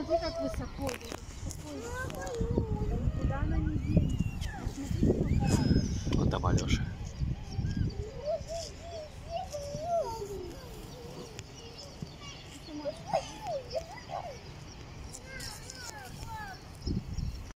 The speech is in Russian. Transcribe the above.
Смотри, как высоко. Никуда она не денется. Посмотри, сколько раз. Вот там Алеша.